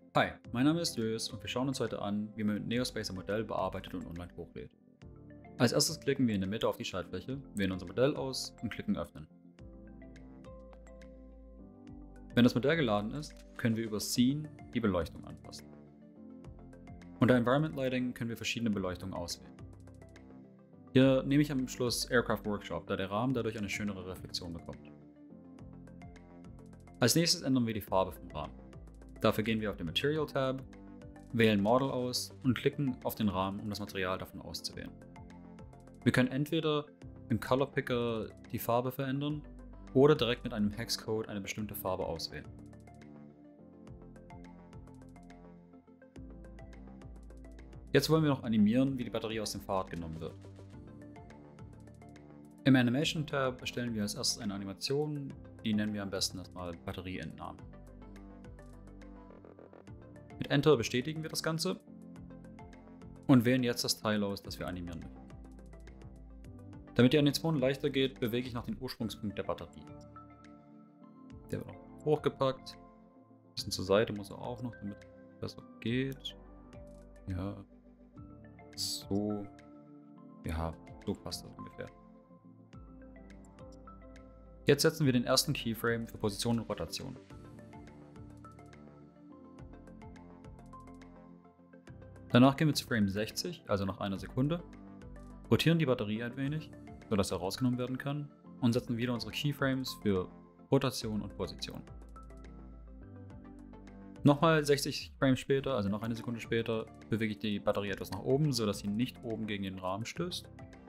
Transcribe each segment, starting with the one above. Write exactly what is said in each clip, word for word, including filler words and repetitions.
Hi, mein Name ist Julius und wir schauen uns heute an, wie man mit Neospace ein Modell bearbeitet und online hochlädt. Als erstes klicken wir in der Mitte auf die Schaltfläche, wählen unser Modell aus und klicken Öffnen. Wenn das Modell geladen ist, können wir über Scene die Beleuchtung anpassen. Unter Environment Lighting können wir verschiedene Beleuchtungen auswählen. Hier nehme ich am Schluss Aircraft Workshop, da der Rahmen dadurch eine schönere Reflexion bekommt. Als nächstes ändern wir die Farbe vom Rahmen. Dafür gehen wir auf den Material Tab, wählen Model aus und klicken auf den Rahmen, um das Material davon auszuwählen. Wir können entweder im Color Picker die Farbe verändern oder direkt mit einem Hexcode eine bestimmte Farbe auswählen. Jetzt wollen wir noch animieren, wie die Batterie aus dem Fahrrad genommen wird. Im Animation Tab erstellen wir als erstes eine Animation, die nennen wir am besten erstmal Batterieentnahme. Mit Enter bestätigen wir das Ganze und wählen jetzt das Teil aus, das wir animieren möchten. Damit die Animation leichter geht, bewege ich noch den Ursprungspunkt der Batterie. Der wird noch hochgepackt. Ein bisschen zur Seite muss er auch noch, damit es besser geht. Ja. So. Ja, so passt das ungefähr. Jetzt setzen wir den ersten Keyframe für Position und Rotation. Danach gehen wir zu Frame sechzig, also nach einer Sekunde, rotieren die Batterie ein wenig, sodass er rausgenommen werden kann, und setzen wieder unsere Keyframes für Rotation und Position. Nochmal sechzig Frames später, also noch eine Sekunde später, bewege ich die Batterie etwas nach oben, sodass sie nicht oben gegen den Rahmen stößt,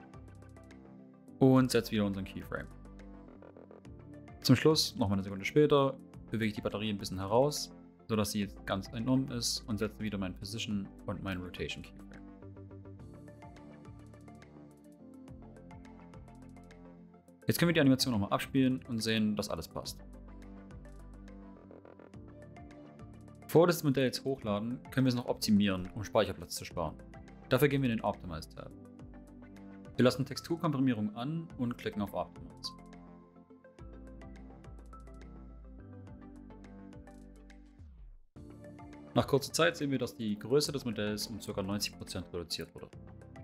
und setze wieder unseren Keyframe. Zum Schluss, nochmal eine Sekunde später, bewege ich die Batterie ein bisschen heraus, sodass sie jetzt ganz entnommen ist, und setze wieder meinen Position und meinen Rotation Keyframe. Jetzt können wir die Animation nochmal abspielen und sehen, dass alles passt. Bevor wir das Modell jetzt hochladen, können wir es noch optimieren, um Speicherplatz zu sparen. Dafür gehen wir in den Optimize Tab. Wir lassen Texturkomprimierung an und klicken auf Optimize. Nach kurzer Zeit sehen wir, dass die Größe des Modells um ca. neunzig Prozent reduziert wurde.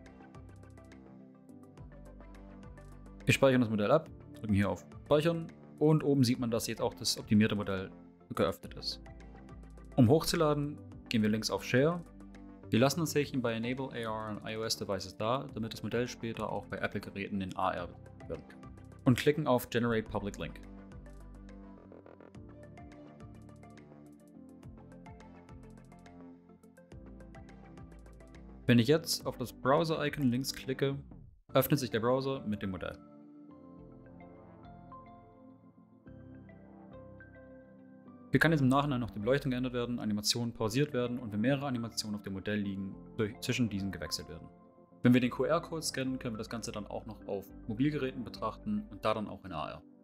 Wir speichern das Modell ab, drücken hier auf Speichern, und oben sieht man, dass jetzt auch das optimierte Modell geöffnet ist. Um hochzuladen, gehen wir links auf Share. Wir lassen das Häkchen bei Enable A R on iOS Devices da, damit das Modell später auch bei Apple-Geräten in A R werden kann. Und klicken auf Generate Public Link. Wenn ich jetzt auf das Browser-Icon links klicke, öffnet sich der Browser mit dem Modell. Hier kann jetzt im Nachhinein noch die Beleuchtung geändert werden, Animationen pausiert werden und wenn mehrere Animationen auf dem Modell liegen, zwischen diesen gewechselt werden. Wenn wir den Q R-Code scannen, können wir das Ganze dann auch noch auf Mobilgeräten betrachten und da dann auch in A R.